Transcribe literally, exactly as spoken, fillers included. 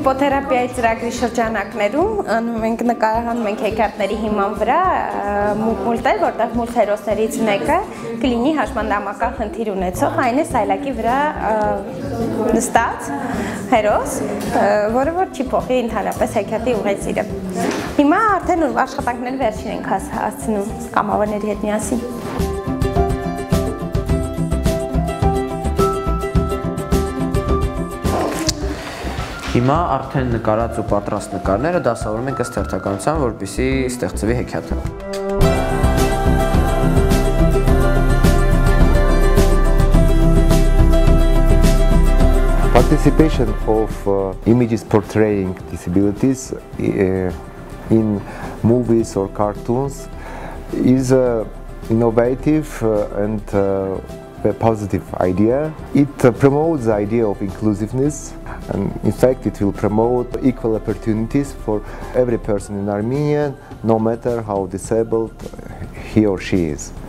Հիպոթերապիայի ծրագրի շրջանակներում մենք նկարահանում ենք հեքիաթների հիման վրա մուլտեր, որտեղ մուլտ հերոսներից մեկը կլինի հաշմանդամական խնդիր ունեցող, այն է սայլակի վրա նստած հերոս, որը որ չի փոխի ընդհանրապես հեքիաթի ուղեծիրը։ Հիմա արդեն աշխատանքները վերջին ենք հասցնում կամավորների հետ միասին։ Հիմա արդեն նկարած ու պատրաստ նկարները դասավորում ենք ըստ հերթականության, որպեսզի ստեղծվի հեքիաթը։ Participation of uh, images portraying disabilities uh, in movies or cartoons is uh, innovative uh, and uh, a positive idea. It uh, promotes the idea of inclusiveness, and in fact it will promote equal opportunities for every person in Armenia, no matter how disabled he or she is.